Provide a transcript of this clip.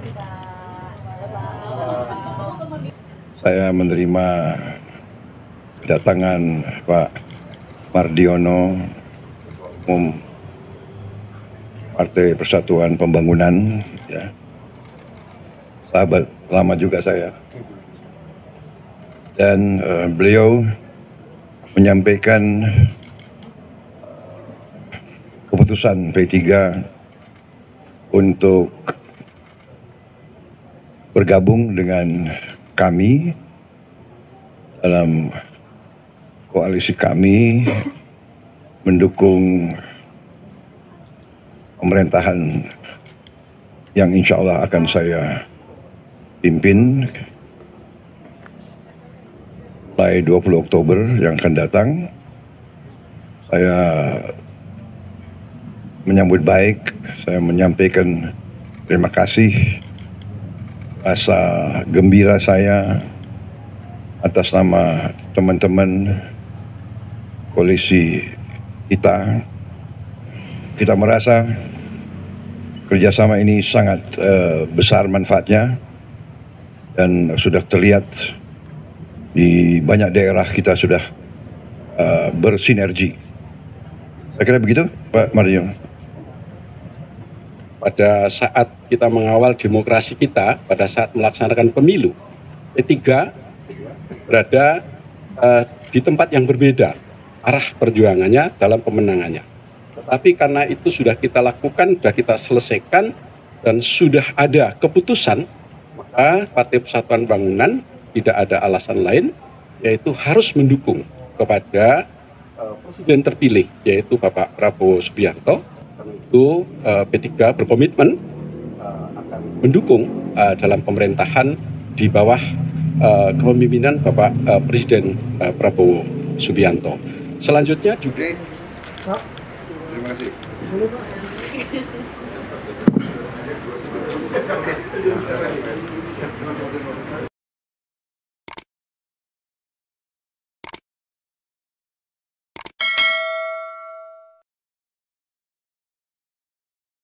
Saya menerima kedatangan Pak Mardiono, Umum Partai Persatuan Pembangunan, ya. Sahabat lama juga saya. Dan beliau menyampaikan keputusan P3 untuk bergabung dengan kami dalam koalisi kami mendukung pemerintahan yang insya Allah akan saya pimpin mulai 20 Oktober yang akan datang. Saya menyambut baik, saya menyampaikan terima kasih, rasa gembira saya atas nama teman-teman koalisi kita. Kita merasa kerjasama ini sangat besar manfaatnya dan sudah terlihat di banyak daerah kita sudah bersinergi. Saya kira begitu, Pak Mario. Pada saat kita mengawal demokrasi kita, pada saat melaksanakan pemilu, P3 berada di tempat yang berbeda arah perjuangannya dalam pemenangannya. Tetapi karena itu sudah kita lakukan, sudah kita selesaikan, dan sudah ada keputusan, maka Partai Persatuan Bangunan tidak ada alasan lain, yaitu harus mendukung kepada Presiden terpilih, yaitu Bapak Prabowo Subianto. Tentu P3 berkomitmen akan mendukung dalam pemerintahan di bawah kepemimpinan Bapak Presiden Prabowo Subianto. Selanjutnya juga. Terima kasih.